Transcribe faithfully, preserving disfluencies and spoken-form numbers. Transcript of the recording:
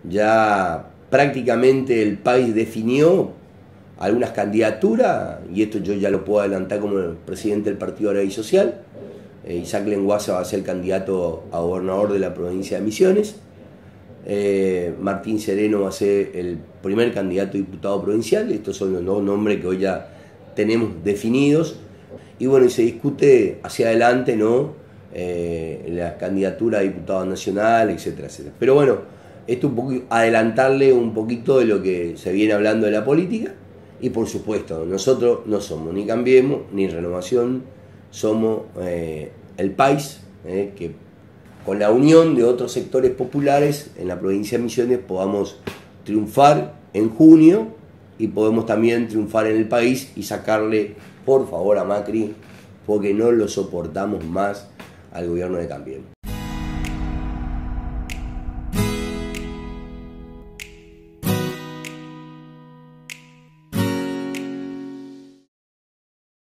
ya prácticamente el país definió algunas candidaturas, y esto yo ya lo puedo adelantar como el presidente del Partido Agrario y Social. eh, Isaac Lenguaza va a ser candidato a gobernador de la provincia de Misiones. eh, Martín Sereno va a ser el primer candidato a diputado provincial. Estos son los dos nombres que hoy ya tenemos definidos, y bueno, y se discute hacia adelante, ¿no? Eh, la candidatura a diputado nacional, etcétera, etcétera. Pero bueno, esto un poco adelantarle un poquito de lo que se viene hablando de la política. Y por supuesto, nosotros no somos ni Cambiemos ni Renovación, somos eh, el país, eh, que con la unión de otros sectores populares en la provincia de Misiones podamos triunfar en junio, y podemos también triunfar en el país y sacarle, por favor, a Macri, porque no lo soportamos más al gobierno de Cambiemos.